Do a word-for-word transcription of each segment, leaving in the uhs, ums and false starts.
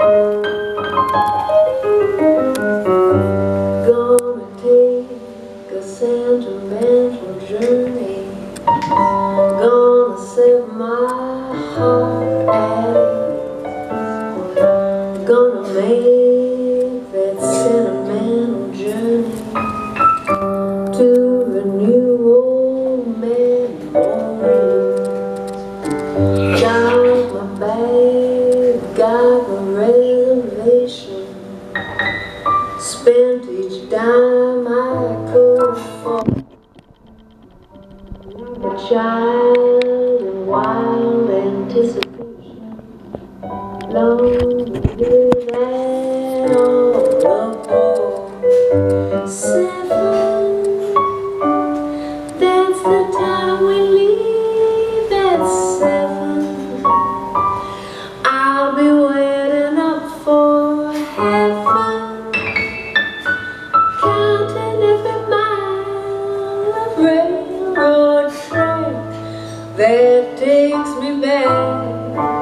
Gonna take a sentimental journey. Gonna set my heart at ease. Gonna make that sentimental journey to a new old memory. Got my bag, got my reservation. Spent each dime I could afford. Like a child in wild anticipation, long to hear that all aboard. Seven, that's the time we leave at seven. I'll be waiting up for heaven, counting every mile of railroad track that takes me back.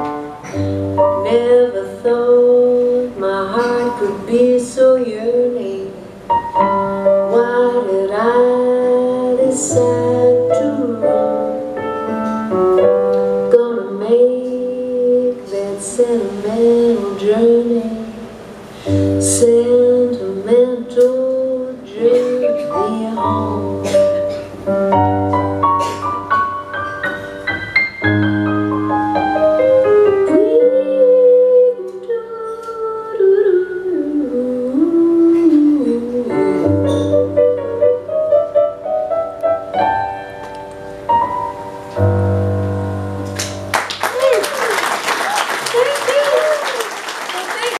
Never thought my heart could be so yearning. Why did I decide to run? Gonna make that sentimental journey.